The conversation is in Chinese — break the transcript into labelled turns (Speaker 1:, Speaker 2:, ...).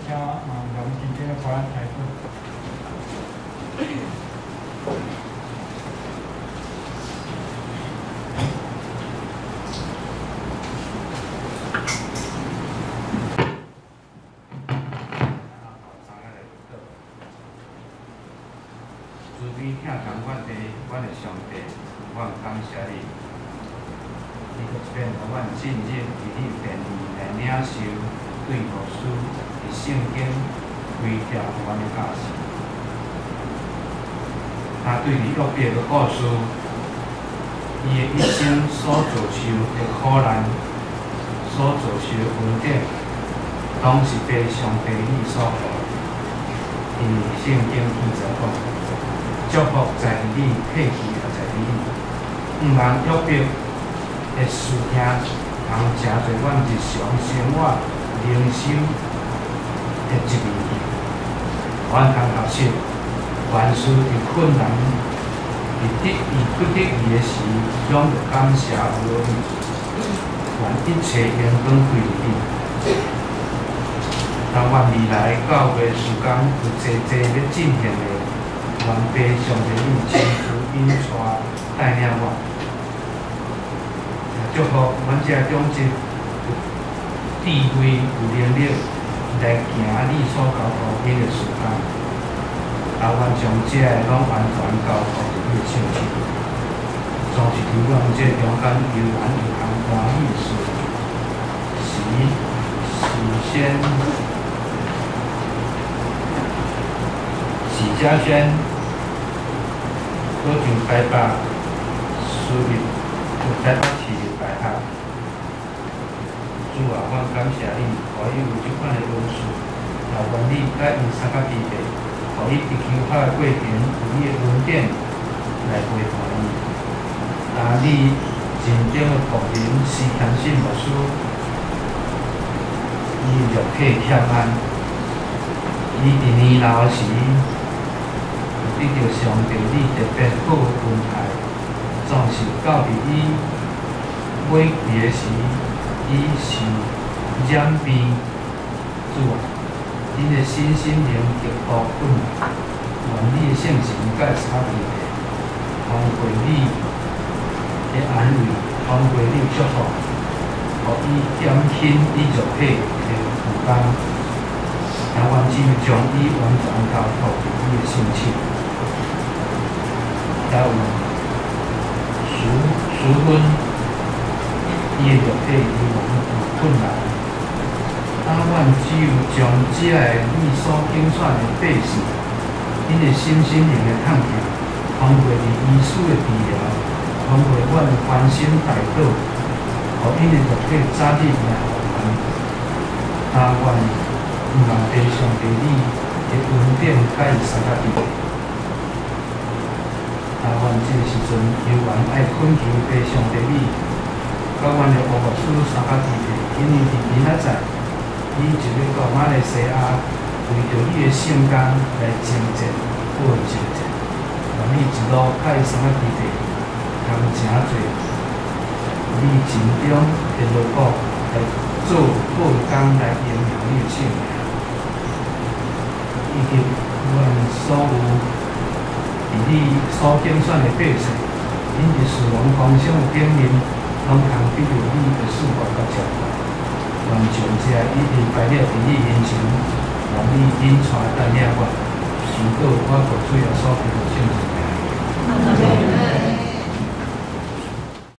Speaker 1: 请梁金这个法案台出。
Speaker 2: 慈悲疼痛阮的上帝，阮感谢你。你搁一遍互阮进入伫你便利来领受对牧师伫圣经规条阮的教示。他对你约伯的故事，伊的一生所遭受的苦难，所遭受的恩典，拢是被上帝你所予。因为圣经记载讲，祝福在于你，佩奇也在于你。毋通约伯的事听，通诚侪阮日常生活、灵修的一面去。阮通学习，凡事伫困难、伫得意不得意的时，总着感谢有你，愿一切荣光归于你。但愿未来教会时间有济济要进行的，愿被上帝你亲自引带带领我。祝福阮这种子有智慧、有能力来行你所交付因的事工，啊，阮将这个拢完全交付伫你的手中，总是伫阮这中间有缘有行欢喜的事，许家轩搁上台北私立，台北市立大学。主啊，阮感谢你，互伊有即款的恩赐，也愿你甲伊三甲地地，互伊伫求学的过程有你的恩典来陪伴伊。你真正的仆人施谦信牧师，伊肉体欠安，伊伫年老时。得到上帝你特别好的安排，总是到伫伊尾期的时，伊是染病。主啊，恁的身心灵极度困难，愿你的圣神甲伊插入去，通过你的安慰，通过你的祝福，互伊减轻伊肉体的负担，也愿只将伊完全交托伫你的圣手。也有淑芬，伊的肉体依然有困难，阮只有将这个你所竞选的百姓，因的心灵的探听，通过伫医师的治疗，通过阮的翻身大倒，互因的肉体早日来复原。愿毋通被上帝你的恩典甲伊三甲地。愿这个时阵，犹原爱恳求被上帝你，甲阮的乌牧师三甲地地，因为伫明仔载，你就要到马来西亚，为着你的圣工来征战，报征战。愿你一路甲伊三甲地地，通诚侪你尽中的路果来做报工来荣耀你的圣名，以及阮所有。伫你所竞选的百姓，因伫死亡方向的顶面，拢通得到你的赐福甲照顾。愿将这一日摆了伫你面前，愿你引带带领我，宣告我过主耶稣基督圣名。